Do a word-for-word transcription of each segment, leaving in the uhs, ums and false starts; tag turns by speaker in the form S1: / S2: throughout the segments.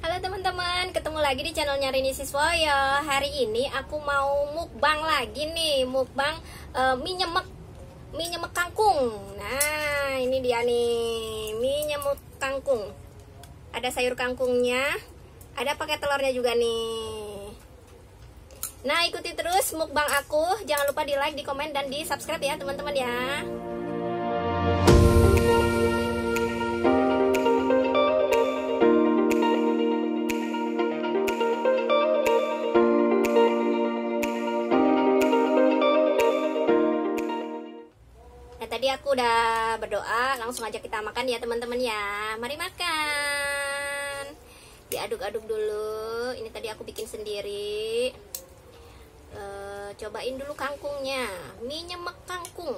S1: Halo teman-teman, ketemu lagi di channelnya Rini Siswoyo. Hari ini aku mau mukbang lagi nih, mukbang uh, mie nyemek, mie nyemek kangkung. Nah, ini dia nih, mie nyemek kangkung. Ada sayur kangkungnya, ada pakai telurnya juga nih. Nah, ikuti terus mukbang aku. Jangan lupa di like, di komen, dan di subscribe ya teman-teman ya. Tadi aku udah berdoa, langsung aja kita makan ya teman-teman ya. Mari makan. Diaduk-aduk dulu. Ini tadi aku bikin sendiri. e, Cobain dulu kangkungnya. Mie nyemek kangkung.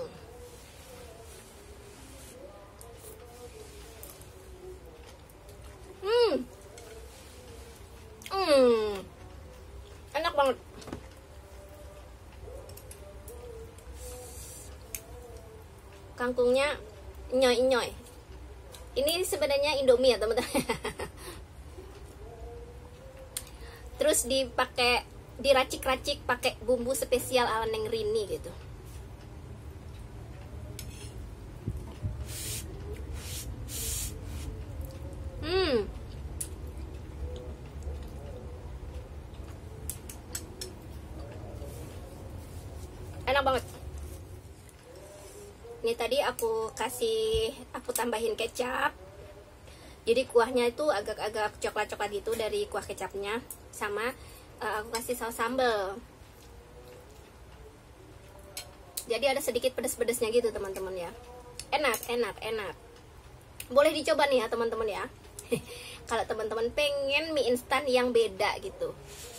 S1: Hmm Hmm Enak banget. Kangkungnya nyoy-nyoy. Ini sebenarnya Indomie ya teman-teman. Terus dipakai, diracik-racik pakai bumbu spesial ala Neng Rini gitu. Hmm Enak banget. Ini tadi aku kasih, aku tambahin kecap. Jadi kuahnya itu agak-agak coklat-coklat gitu dari kuah kecapnya. Sama uh, aku kasih saus sambal. Jadi ada sedikit pedas-pedasnya gitu teman-teman ya. Enak, enak, enak. Boleh dicoba nih ya teman-teman ya. Kalau teman-teman pengen mie instan yang beda gitu.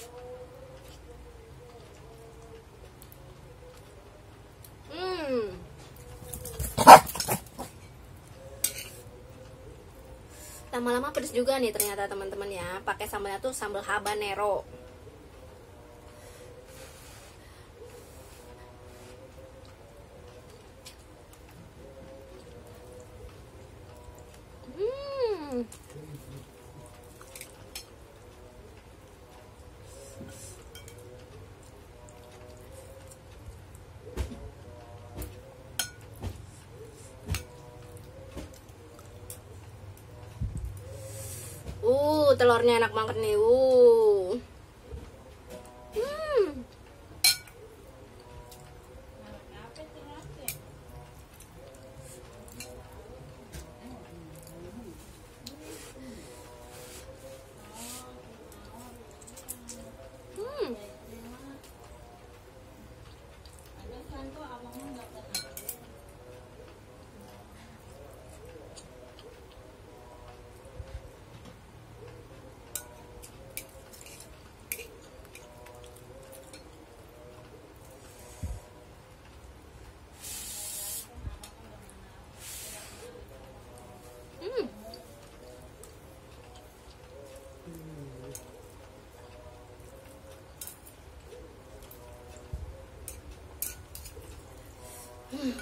S1: Hmm Lama-lama pedes juga nih ternyata teman-teman ya. Pakai sambalnya tuh sambal habanero. Hmm. Uh, telurnya enak banget nih. Uh. Hmm. Hmm. Hmm. Hmm.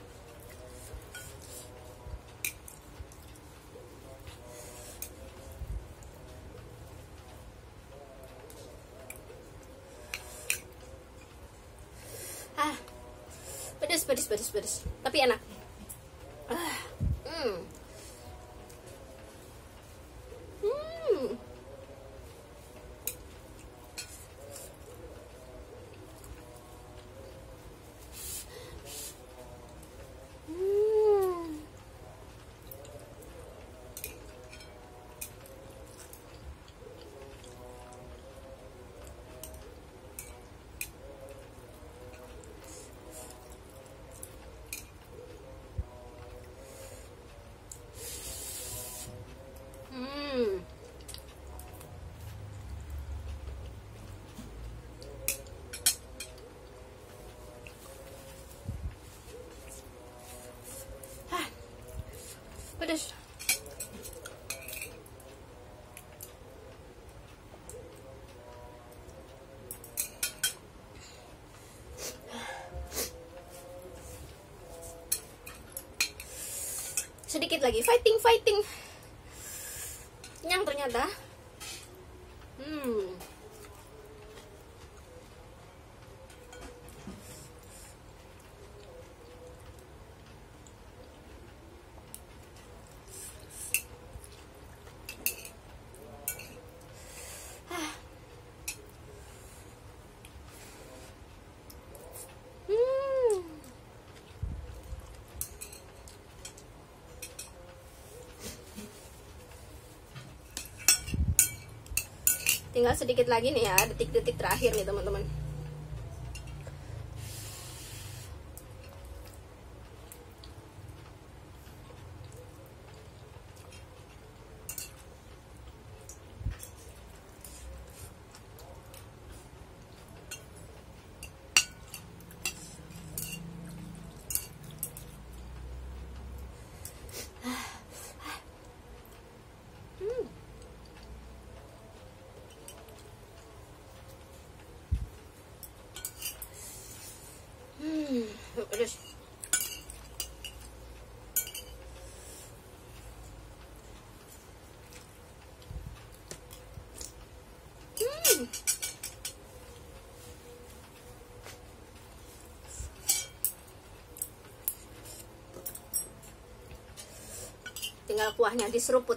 S1: Ah, pedes, pedes, pedes, pedes. Tapi enak. Ah. Hmm. Hmm. Hmm. Hmm. Hah, pedes. Sedikit lagi, fighting, fighting. Kenyang ternyata. Hmm. Tinggal sedikit lagi nih ya, detik-detik terakhir nih teman-teman. Hmm, pedas. Hmm. Tinggal kuahnya diseruput.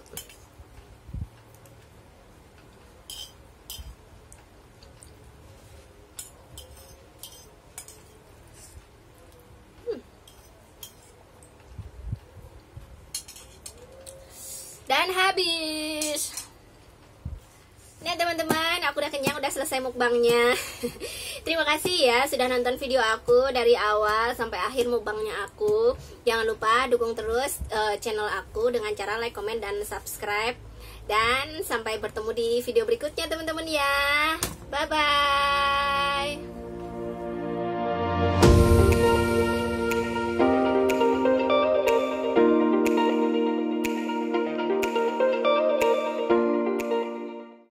S1: Dan habis. Nah teman-teman, aku udah kenyang, udah selesai mukbangnya. Terima kasih ya sudah nonton video aku dari awal sampai akhir mukbangnya aku. Jangan lupa dukung terus uh, channel aku dengan cara like, comment, dan subscribe. Dan sampai bertemu di video berikutnya teman-teman ya. Bye-bye.